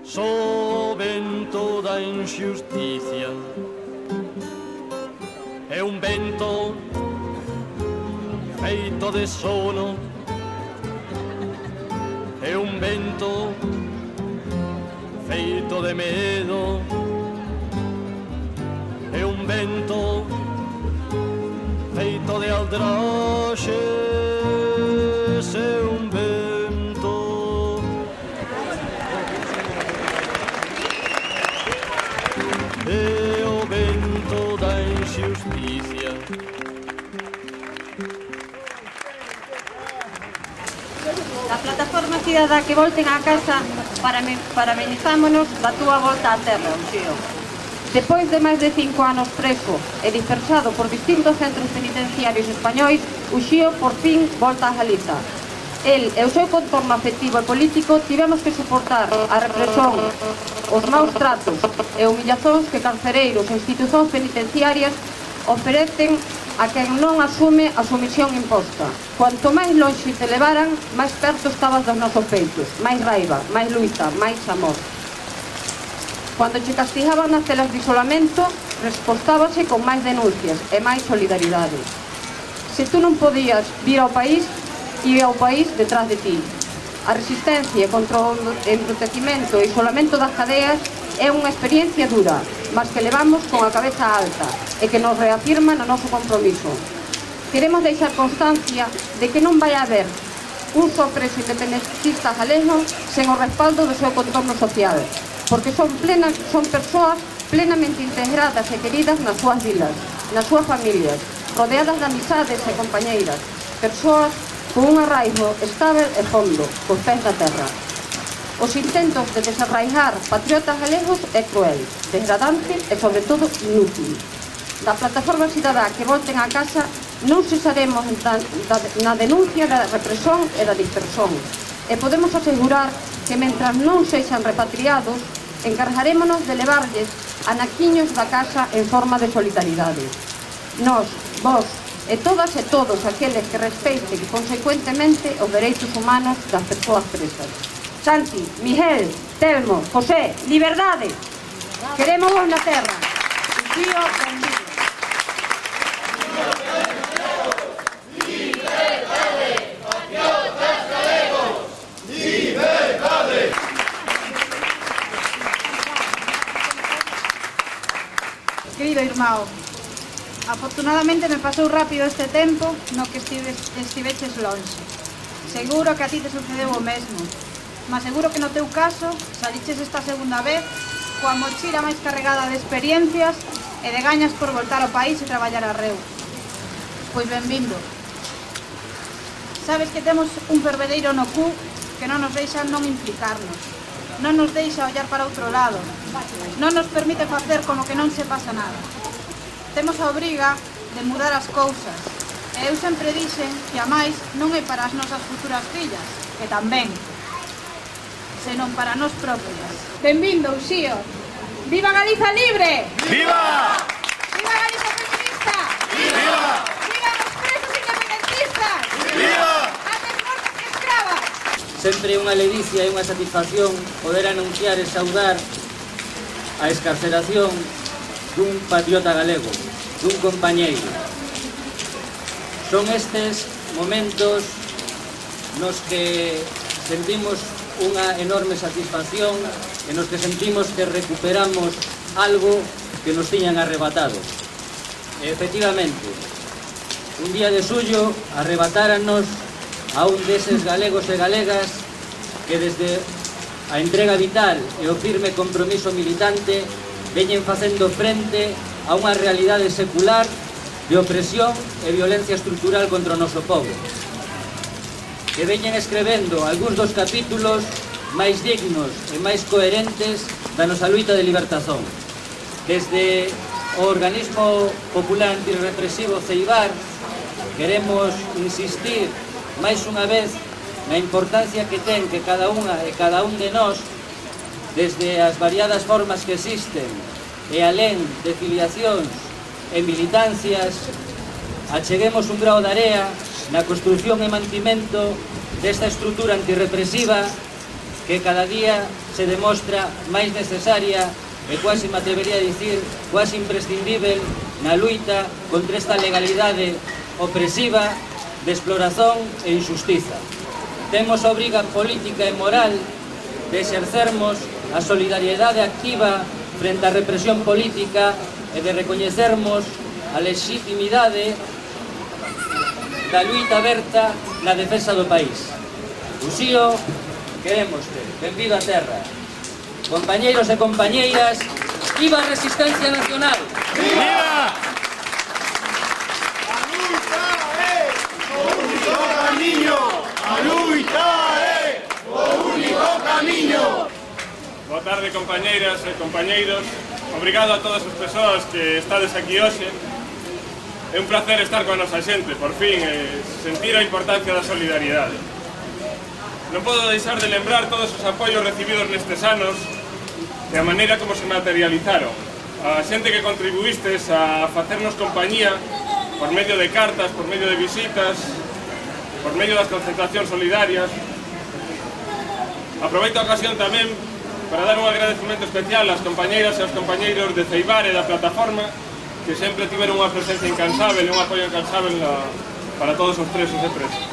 Só vento da injusticia, é un vento feito de sono, é un vento feito de medo, é un vento feito de aldraxes, é un vento é o vento da injusticia. A plataforma cidadá Que Volten á Casa parabenizámonos da túa volta á terra, Uxío. Depois de máis de 5 anos preso e dispersado por distintos centros penitenciarios españois, Uxío por fin volta a Galiza. El e o seu contorno afectivo e político tivemos que soportar a represión, os maus tratos e humillazóns que carcereiros e institucións penitenciarias oferecen a quen non asume a sumisión imposta. Cuanto máis longe te levaran, máis perto estabas dos nosos peitos, máis raiva, máis luita, máis amor. Cando che castigaban nas celas de isolamento, respostábase con máis denuncias e máis solidaridade. Se tú non podías vir ao país, ia ao país detrás de ti. A resistencia contra o embrutecimento e isolamento das cadeas é unha experiencia dura, mas que levamos con a cabeza alta e que nos reafirma no noso compromiso. Queremos deixar constancia de que non vai haber un só preso independentista galego sen o respaldo do seu contorno social, porque son persoas plenamente integradas e queridas nas súas vilas, nas súas familias, rodeadas de amizades e compañeiras, persoas con un arraigo estável e fondo, cos pés da terra. Os intentos de desarraigar patriotas galegos é cruel, degradante e, sobre todo, inútil. Da plataforma cidadá Que Volten á Casa non cesaremos na denuncia da represión e da dispersión. E podemos asegurar que, mentras non sexan repatriados, encargarémonos de levarlles anaquiños da casa en forma de solidaridade. Nós, vós e todas e todos aqueles que respeiten consecuentemente os dereitos humanos das persoas presas. Santi, Miguel, Telmo, José, liberdade! Queremos vos na terra. Uxío, benvido. Liberdade! Patriotas galegos! Liberdade! Querido irmão, afortunadamente me pasou rápido este tempo no que estiveches longe. Seguro que a ti te sucedeu o mesmo, mas seguro que no teu caso saliches esta segunda vez coa mochila máis carregada de experiencias e de gañas por voltar ao país e traballar a reu. Pois benvindo. Sabes que temos un fervedeiro no cu que non nos deixa non implicarnos, non nos deixa ollar para outro lado, non nos permite facer como que non se pasa nada. Temos a obriga de mudar as cousas, e eu sempre dixen que a máis non é para as nosas futuras fillas, que tamén, senón para nós propias. Benvindo, Uxío! Viva Galiza libre! Viva! Viva Galiza feminista! Viva! Viva os presos independentistas! Viva! Antes mortas que escravas! Sempre unha ledicia e unha satisfacción poder anunciar e saudar a excarceración dun patriota galego, dun compañeiro. Son estes momentos nos que sentimos unha enorme satisfacción e nos que sentimos que recuperamos algo que nos tiñan arrebatado. E, efectivamente, un día de suyo arrebatáranos a un deses galegos e galegas que desde a entrega vital e o firme compromiso militante veñen facendo frente a unha realidade secular de opresión e violencia estrutural contra o noso povo, que veñen escrevendo algúns dos capítulos máis dignos e máis coherentes da nosa luita de libertación. Desde o organismo popular antirrepresivo Ceibar queremos insistir máis unha vez na importancia que ten que cada unha e cada un de nós, desde as variadas formas que existen e alén de filiacións e militancias, acheguemos un grao de area na construción e mantimento desta estrutura antirrepresiva que cada día se demostra máis necesaria e quase me atrevería a dicir quase imprescindível na luita contra esta legalidade opresiva de exploración e injustiza. Temos a obriga política e moral de exercermos a solidariedade activa frente á represión política e de recoñecermos a legitimidade da luita aberta na defensa do país. Uxío, querémoste, benvido á terra. Compañeiros e compañeiras, viva a resistencia nacional! ¡Viva! A luita é o único camiño! A luita é o único camiño! Boa tarde, compañeiras e compañeiros. Obrigado a todas as persoas que estades aquí hoxe. É un placer estar con a nosa xente, por fin, e sentir a importancia da solidariedade. Non podo deixar de lembrar todos os apoios recibidos nestes anos e a maneira como se materializaron. A xente que contribuístes a facernos compañía por medio de cartas, por medio de visitas, por medio das concentracións solidarias. Aproveito a ocasión tamén para dar un agradecemento especial ás compañeiras e aos compañeiros de Ceibar e da plataforma que sempre tiveron unha presencia incansável e un apoio incansável para todos os presos e presas.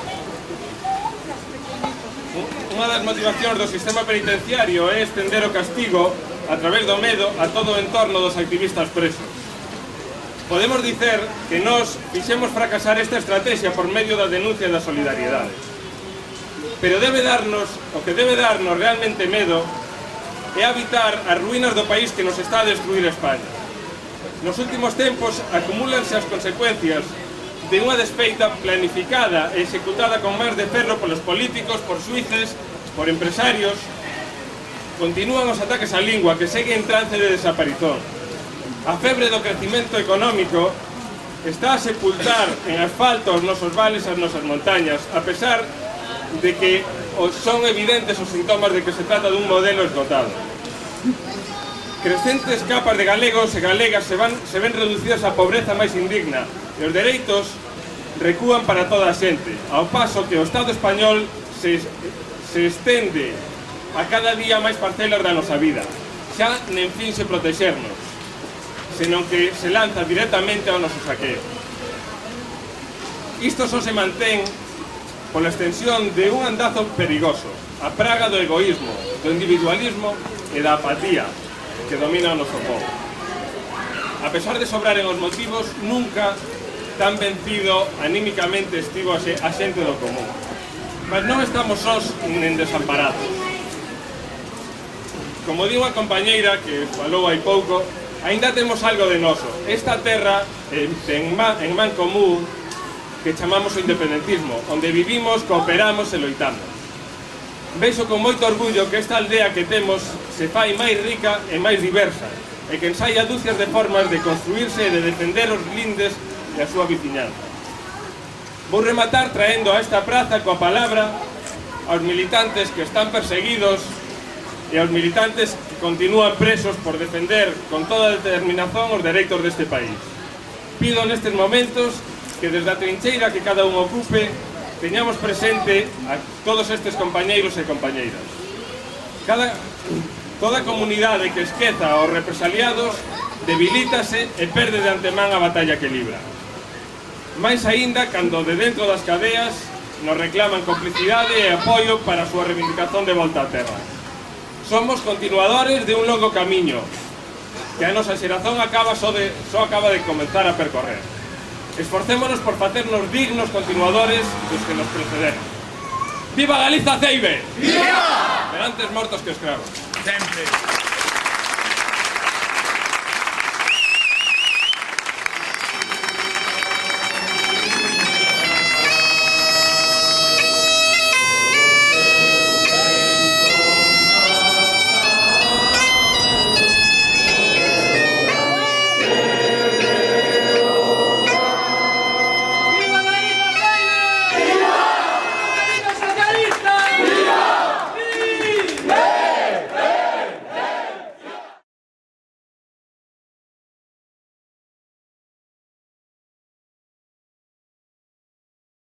Unha das motivacións do sistema penitenciario é estender o castigo a través do medo a todo o entorno dos activistas presos. Podemos dicer que nós fixemos fracasar esta estrategia por medio da denuncia e da solidariedade. Pero o que debe darnos realmente medo é habitar as ruínas do país que nos está a destruir España. Nos últimos tempos acumúlanse as consecuencias de unha despeita planificada e executada con mans de ferro polos políticos, por xuíces, por empresarios. Continúan os ataques á lingua que segue en trance de desaparición. A febre do crecimento económico está a sepultar en asfalto os nosos vales e as nosas montañas, a pesar de que son evidentes os sintomas de que se trata dun modelo esgotado. Crecentes capas de galegos e galegas se ven reducidas á pobreza máis indigna e os dereitos recúan para toda a xente, ao paso que o Estado español se estende a cada día máis parcelas da nosa vida. Xa nen finse protexernos, senón que se lanza directamente ao noso saqueo. Isto só se mantén pola extensión de un andazo perigoso, a praga do egoísmo, do individualismo e da apatía que domina o noso povo. A pesar de sobraren os motivos, nunca tan vencido anímicamente estivo a xente do común. Mas non estamos sós nen desamparados. Como di unha compañeira que falou hai pouco, aínda temos algo de noso. Esta terra en man común que chamamos o independentismo, onde vivimos, cooperamos e loitamos. Vexo con moito orgullo que esta aldea que temos se fai máis rica e máis diversa, e que ensaia dúcias de formas de construirse e de defender os lindes e a súa veciñanza. Vou rematar traendo a esta praza coa palabra aos militantes que están perseguidos e aos militantes que continúan presos por defender con toda determinación os dereitos deste país. Pido nestes momentos que desde a trincheira que cada un ocupe teñamos presente a todos estes compañeiros e compañeiras. Toda comunidade que esqueza aos represaliados debilítase e perde de antemán a batalla que libra. Mais aínda cando de dentro das cadeas nos reclaman complicidade e apoio para a súa reivindicación de volta á terra. Somos continuadores de un longo camiño que a nosa xeración só acaba de comenzar a percorrer. Esforcémonos por facernos dignos continuadores dos que nos precederon. Viva Galiza Ceibe! Viva! Pero antes mortos que escravos. Sempre.